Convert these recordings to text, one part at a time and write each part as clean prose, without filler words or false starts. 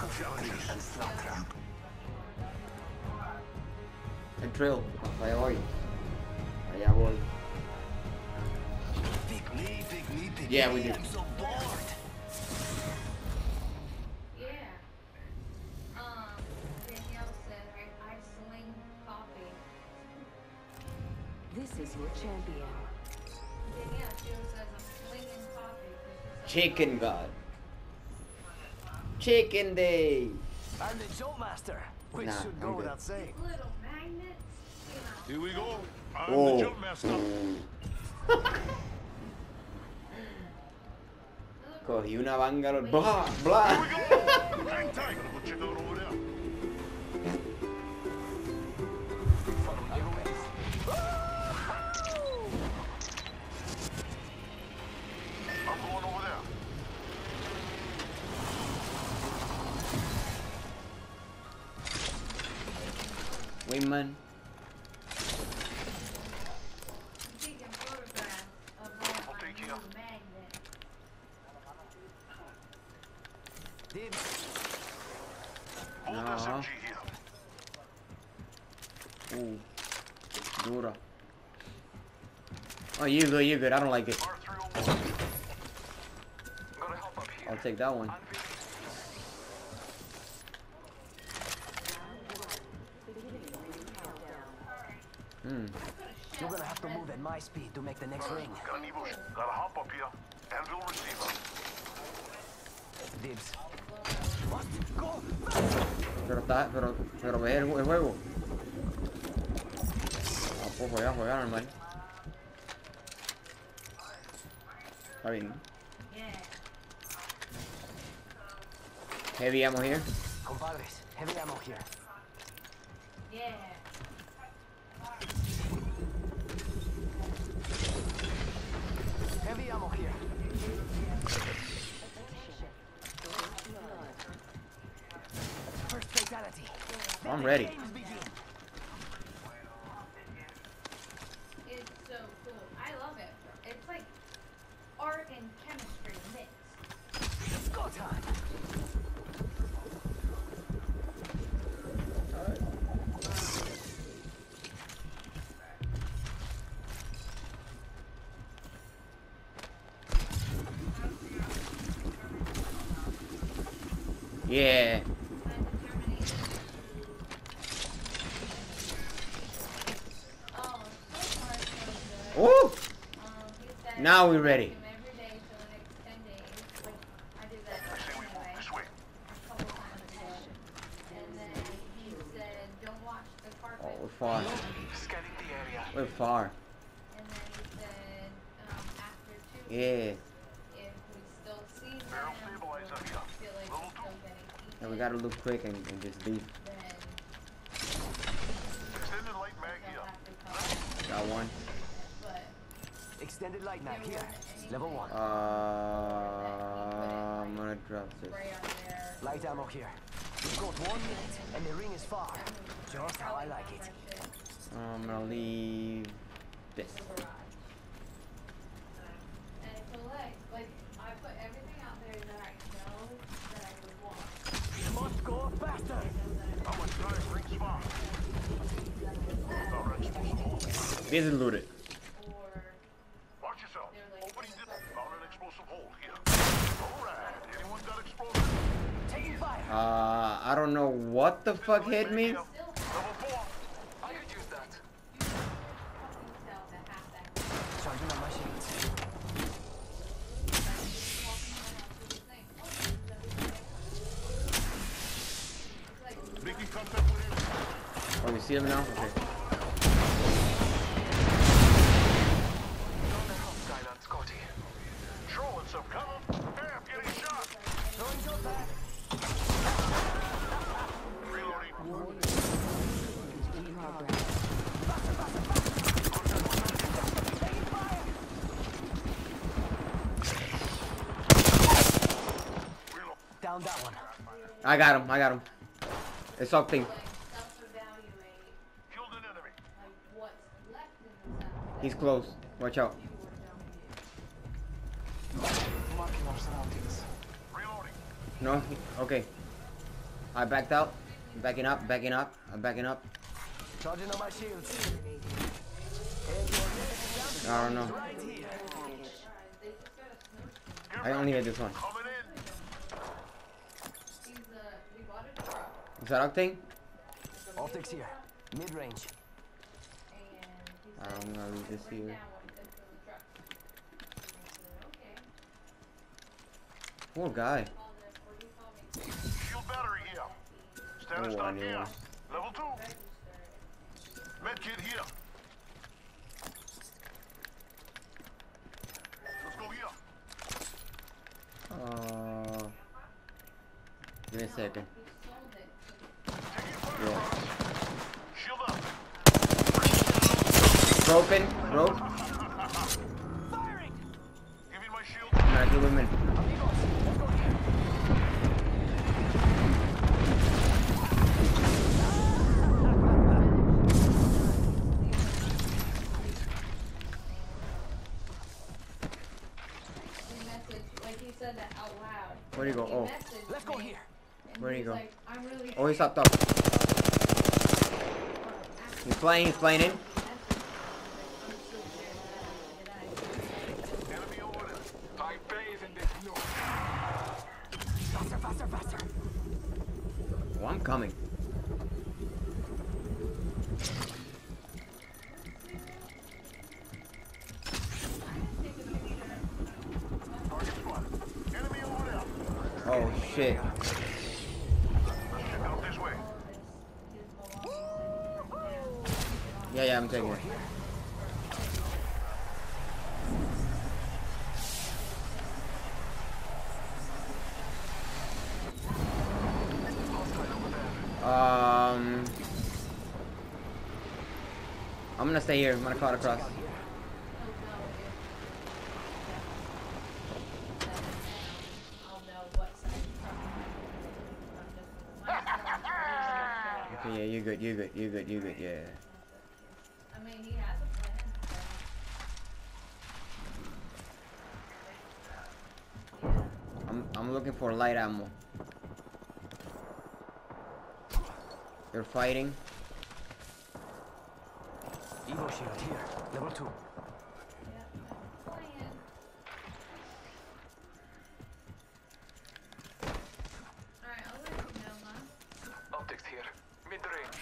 El trail. Allá voy. Allá voy. Yeah, we did. This is your champion. Chicken God. Chicken Day. I'm the jump master, which Nah, should I'm go good. without saying. Little magnets. Here we go. I'm Oh. the jump master. Cogí una bangalore. Blah, Here we blah. go. Hang tight. We'll check out over there. I'm going over there. Wingman. Taking photographs of all my take new care. magnets. Dibs. Hold No. SMG here. Dura. Oh, you good, you good. I don't like it. R301. Gotta help up here. I'll take that one. You're gonna have to move at my speed to make the next ring. Got an ambush. Gotta hop up here. Anvil receiver. Dibs. What? Go! Pero ve el juego. Ah, pues juega normal. Está bien. Yeah. Heavy ammo here. Compadres, heavy ammo here. Yeah. Heavy ammo here. First fatality. I'm ready. Games begin. It's so cool. I love it. It's like art and chemistry mixed. Go time. Yeah. Oh, so far so good. Ooh. He said Now we're ready. him every day for the next 10 days. Like, I did that I say we move anyway, this way. a couple times a day. And then he said, don't watch the carpet. Oh, we're far. Scanning the area. We're far. And then he said, after 2 Yeah. weeks, if we still see them, Barrel stabilizer here. feel like Level we're still getting eaten, And we gotta look quick and just leave. then Extended light mag they'll here. have to come. Got one. But Extended light mag here. Level 1. I'm gonna drop this. spray on there. Light ammo here. We've got 1 minute and the ring is far. Just how I like it. I'm gonna leave this. And it's a leg. Like, I put everything out there that I know that I would want. Must go faster. How much time rings far? Alright, explosive hole. This is looted. Or Watch yourself. they're like, Opening this. Found an explosive hole here. Alright. Anyone got explosive? Taking fire. I don't know what the fuck hit me. Level 4. I could use that. fucking tell that half that. Charging on my shields. Making contact with him. Oh, you see him now? Okay. Skyline Scotty. Throwing some cover. Hey, I'm getting shot. Throwing jump pad. Reloading. In progress. Down that one. I got him. I got him. It's something. Self-evaluate, Killed an enemy. like, what's left in the cell. He's close. Watch out. Marking our surroundings. Reloading. No? Okay. I backed out. Backing up, backing up. I'm backing up. Charging on my shields. I don't know. Right here. I only hit this one. Coming in. We bought a truck Is that Octane? Optics here. Mid-range. and he I don't know. Leave this bring here. down what he said to the truck. Okay. Poor guy. Shield battery here. Status Oh, I done knew here. one. Level 2. Medkit here. Let's go here. Give me a second. He sold it. Taking fire Yeah. from us. Shield up. Broken. Broke. Firing! Give me my shield. I'm gonna do him in. Amigos, let's go here. He messaged, like he said that out loud. Where'd he go? He Oh. messaged Let's go me, here. and Where'd he he's go? Like, I'm really Oh, he stopped up. He's flying. He's flying in. Enemy over there. I bathe in this noise. Faster, faster, faster. Oh, I'm coming. Target spotted. Enemy over there. Oh shit. Check out this way. Yeah, I'm taking it. I'm gonna stay here. I'm gonna call it across. Okay, yeah, you're good. You're good. You're good. You're good. Yeah. I mean, he has a plan. I'm looking for light ammo. They're fighting. Evo shield here. Level 2. Alright, I'll let you know, huh? Optics here. Mid-range.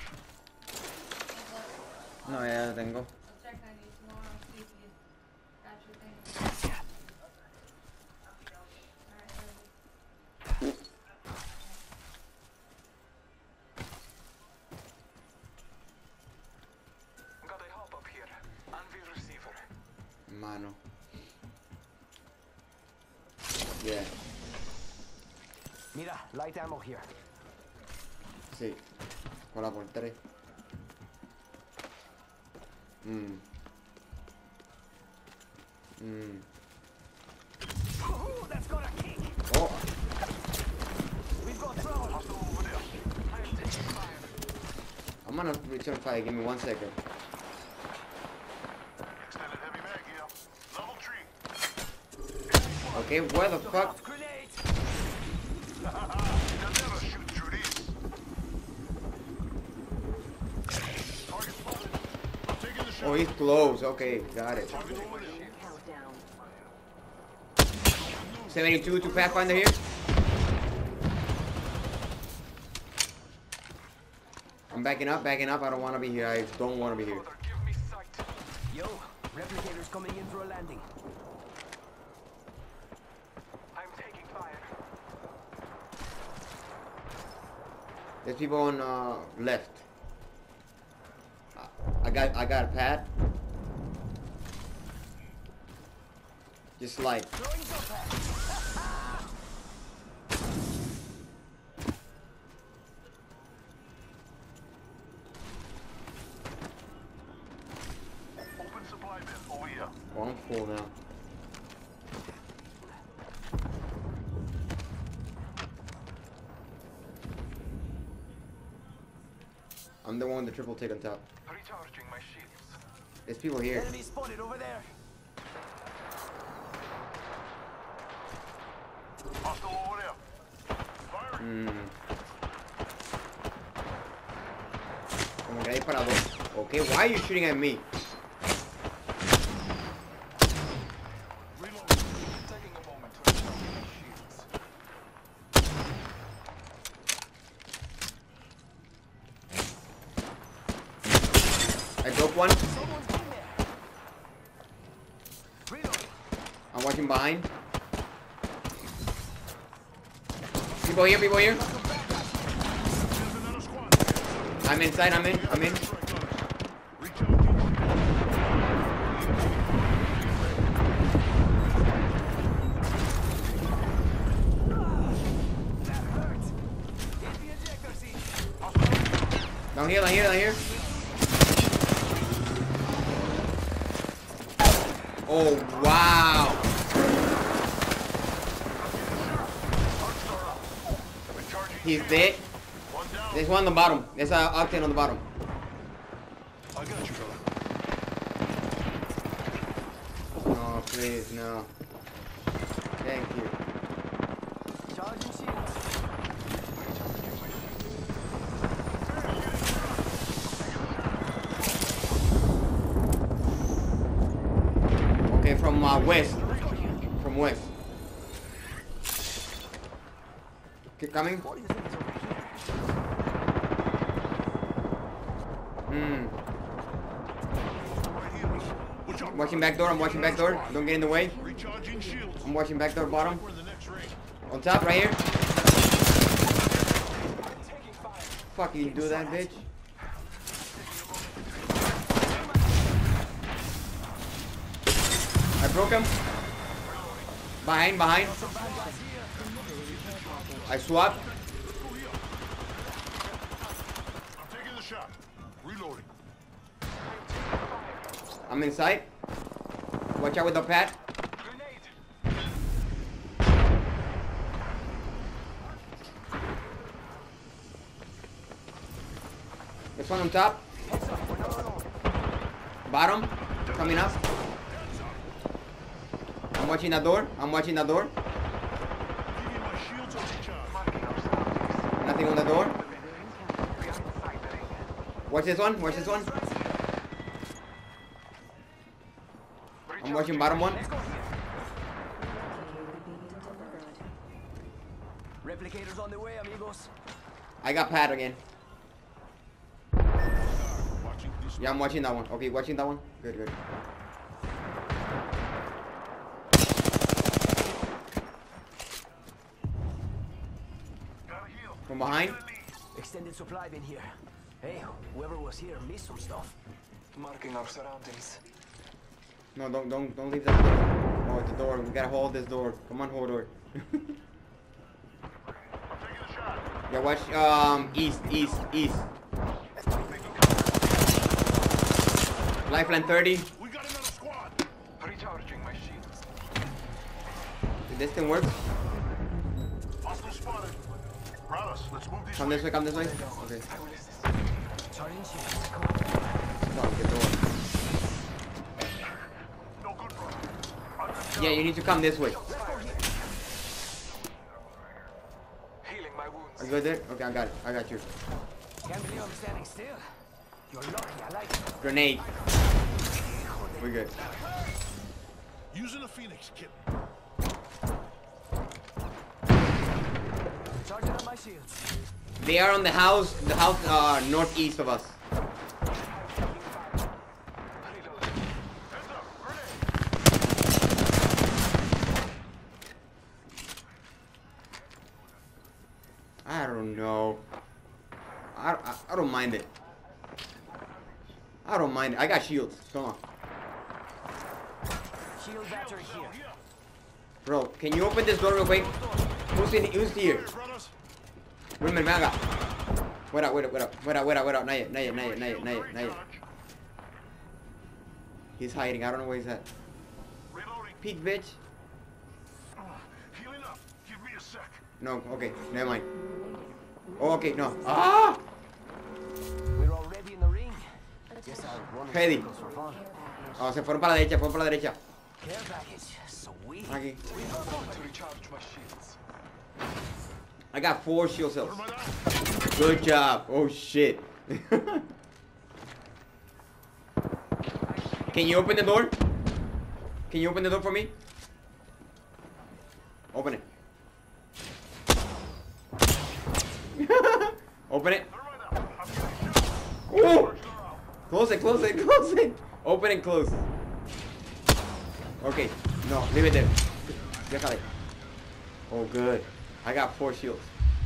No, ya lo tengo. I'll check on you tomorrow, see if you got your thing. Alright, Got a hop up here. Anvil receiver. Mano. Yeah. Mira, light ammo here. Sí. Hola por 3. Ooh, that's got a kick. Oh, We've got trouble. Hostile over there. I am taking fire. I'm gonna return fire. Give me 1 second. Extended heavy mag here. Level 3. Okay, where the fuck? Grenade. They'll never shoot through these. Target spotted. I'm taking the shot. Oh, he's close. Okay, got it. Target over there. Countdown. 72 to Pathfinder here. I'm backing up, backing up. I don't want to be here. I don't want to be here. Father, give me sight. Yo, replicators coming in for a landing. I'm taking fire. There's people on left. I got a pad. Just like Throwing jump pad. Open supply bin over here. oh, I'm full now. I'm the one with the triple take on top. Recharging my shields. There's people here. Enemy spotted over there. Hostile over there. Firing. Como que hay para dos. Okay, why are you shooting at me? Reload. Taking a moment to recharge my shields. I broke one. Someone's in there. Reload. I'm watching behind. People here, people here. There's another squad. I'm inside, I'm in. Recharging. That hurts. Hit the ejector seat. Down here, down here, down here. Oh, wow. He's dead. One down. There's one on the bottom. There's a octane on the bottom. I got you, brother. Oh, please, no. Thank you. Charging shields. Okay, from west. From west. Keep coming. What do you think is over here? Right here. Watch out. Watching back door, I'm watching back door. Don't get in the way. Recharging shields. I'm watching back door bottom. We're in the next ring. On top, right here. Taking fire. Fuck, you do that, bitch. I broke him. Behind, behind. I swapped. I'm taking the shot. Reloading. I'm inside. Watch out with the pad. Grenade. This one on top. Heads up. We're not alone. Bottom. Coming up. I'm watching the door. I'm watching the door. Giving my shields a recharge. Nothing on the door. Watch this one. Watch this one. I'm watching bottom one. Let's go here. Replicators on the way, amigos. I got pad again. Watching this. Yeah, I'm watching that one. Okay, watching that one. Good, good. Gotta heal. From behind. Extended supply bin here. Hey, whoever was here missed some stuff. Marking our surroundings. No, don't leave that door. Oh, it's the door. We gotta hold this door. Come on, hold door. I'm taking the shot. Yeah, watch. East. Lifeline 30. We got another squad. Recharging my shields. Did this thing work? Hostile spotted. Rallis, let's move this Come way. this way. Come this way. Okay. I will assist. Charging shields. Come on, get the door. No good, brother. Yeah, you need to come this way. Healing my wounds. Are you good there? Okay, I got it. I got you. Can't believe I'm standing still. You're lucky, I like it. Grenade. We're good. Using a Phoenix kit. Charging on my shields. They are on the house northeast of us. Reloading. Heads up. Grenade. I don't know. I don't mind it. I don't mind it. I got shields. Come on. Shield battery here. Bro, can you open this door real quick? Who's here? Here, brothers. Wait a minute, Maga. Wait up. Not yet. He's hiding. I don't know where he's at. Reloading. Peek, bitch. Healing up. Give me a sec. No, okay. Never mind. Oh, okay, no. Ah! We're already in the ring. Guess I'll run Ready. circles for fun. Oh, se fueron para la derecha, Care package. Sweet. Aquí. To recharge my shields. I got 4 shield cells. What am I not? Good job. Oh, shit. Can you open the door? Can you open the door for me? Open it. Open it. Ooh. Close it, close it, close it. Open and close. Okay. No, leave it there. Déjale. Oh, good. I got 4 shields.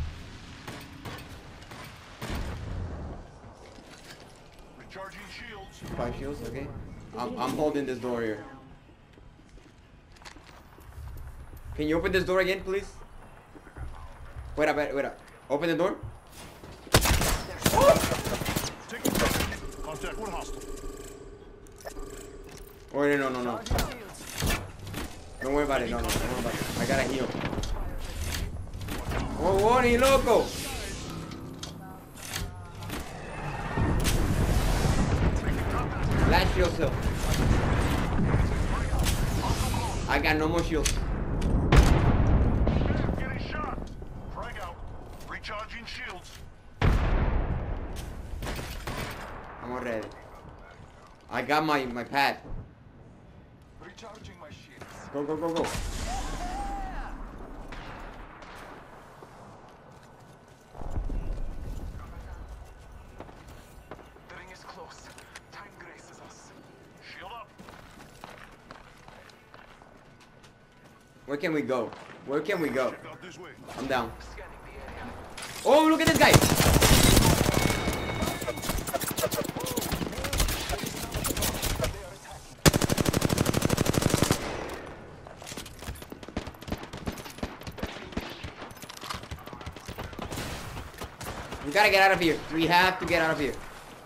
Recharging shields. 5 shields, okay. I'm holding this door here. Can you open this door again, please? Wait up, wait up. Open the door. Taking contact with hostile. Oh, no. Don't worry about it. No, don't worry about it. I gotta heal. Oh, ni loco. Last shield still. I got no more shields. Getting shot. Frag out. Recharging shields. I'm already. I got my pad. Recharging my shields. Go, go, go, go. The ring is close. Time graces us. Shield up. Where can we go? Where can we go? Check out this way. I'm down. Scanning the area. Oh, look at this guy. They are attacking. We gotta get out of here. We have to get out of here.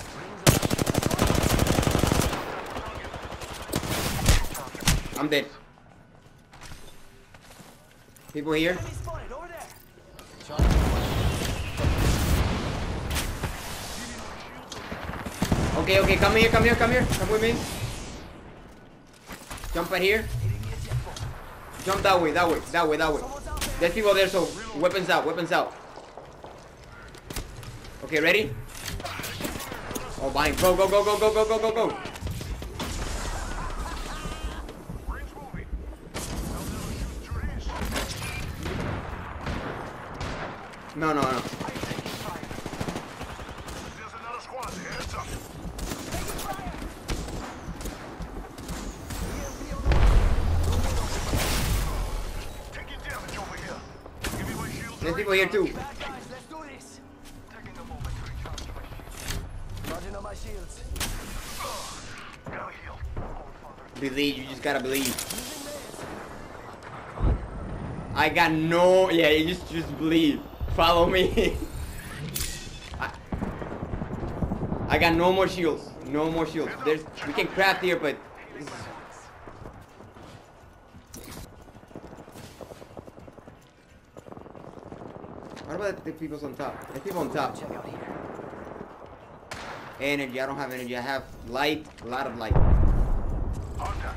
I'm dead. People here? Enemy spotted over there. Okay, okay, come here, come here, come here. Come with me. Jump right here. Jump that way, that way, that way, that way. There's people there, so weapons out, weapons out. Okay, ready? Oh, behind. Go, go, go, go, go, go, go, go, go. Rings moving. Now they'll shoot through these. No, no, no. There's another squad. Heads up. Taking damage over here. Give me my shield. There's people here too. Bad guys, let's do this. Taking a moment to recharge my shields. Charging on my shields. Gotta heal. Believe, you just gotta believe. I got no, yeah, you just believe. Follow me. I got no more shields. No more shields. We can craft here, but what about the people on top? The people on top. Check out here. Energy. I don't have energy. I have light. A lot of light. Contact.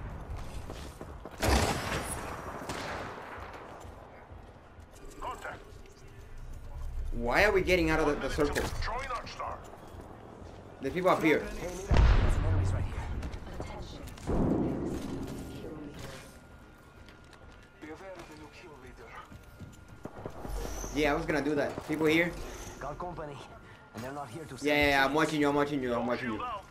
Contact. Why are we getting out of the circle? Throwing Arcstar. The people up here. Hey, Nita, there's some enemies right here. Attention. Be aware of the new kill leader. Yeah, I was gonna do that. People here. Got company, and they're not here to Yeah, yeah, yeah. I'm watching you. I'm watching you. I'm watching Shield you. out.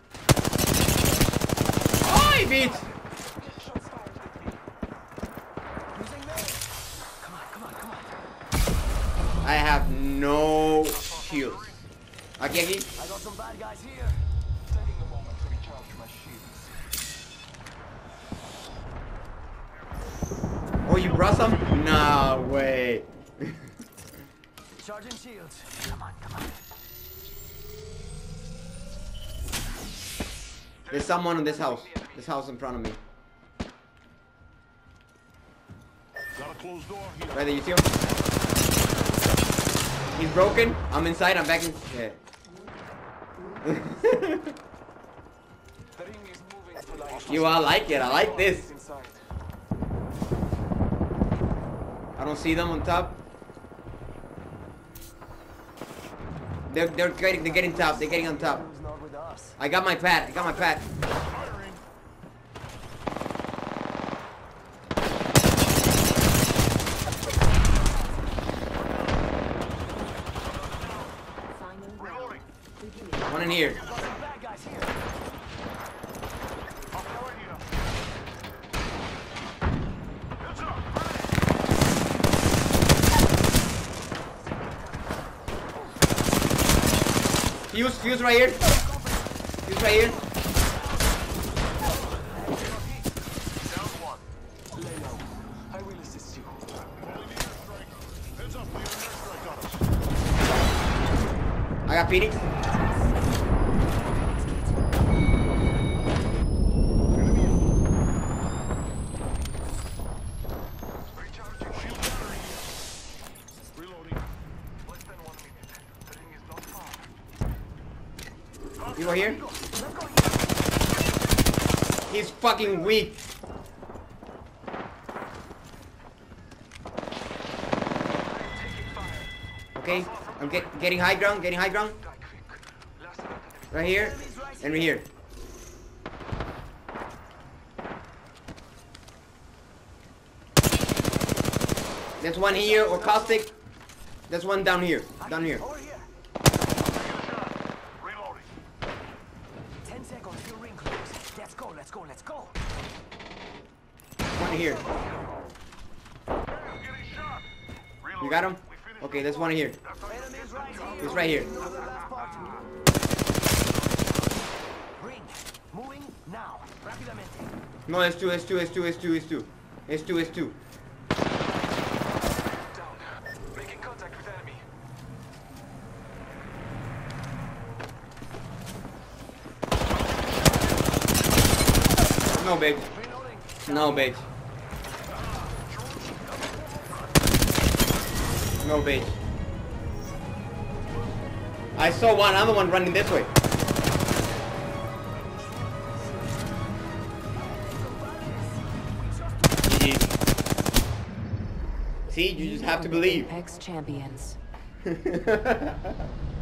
Oi, bitch! Shots fired with me. Using me. Come on, come on, come on. I have no shields. Aquí, aquí. I got some bad guys here. Taking a moment to recharge my shields. Oh, you brought some? No way. Charging shields. Come on, come on. There's someone in this house. This house in front of me. Got a closed door here. Right there, you see him? He's broken. I'm inside. I'm back in. Yeah. The ring is moving to life. You, I like it. I like this. Inside. I don't see them on top. They're getting top. They're getting on top. Who's not with us? I got my pad. I got my pad. Fire in here. Got some bad guys here. I'll cover you. Heads up. Fuse right here. Fuse right here. Down one. Lay low. I will assist you. Calling the airstrike. Heads up, we have an airstrike on us. I got Phoenix. Recharging shield battery. Reloading. Less than 1 minute. The ring is not far. You are here? He's fucking weak. Okay, I'm getting high ground, Die quick. Last event enemy. right here, and right here. There's one here, or caustic. There's one down here, Over here. Reloading. 10 seconds till ring close. Let's go, let's go, let's go. One here. Hey, I'm getting shot. You got him? We finished Okay, the there's one here. That's how you Enemies get right them here. He's right here. Know the last part. Ring. Moving now. Rápidamente. No, it's two. Down. Making contact with enemy. No, bitch. Reloading. No, bitch. No, bitch. I saw one other one running this way. GG. See, you just have to believe. Apex champions.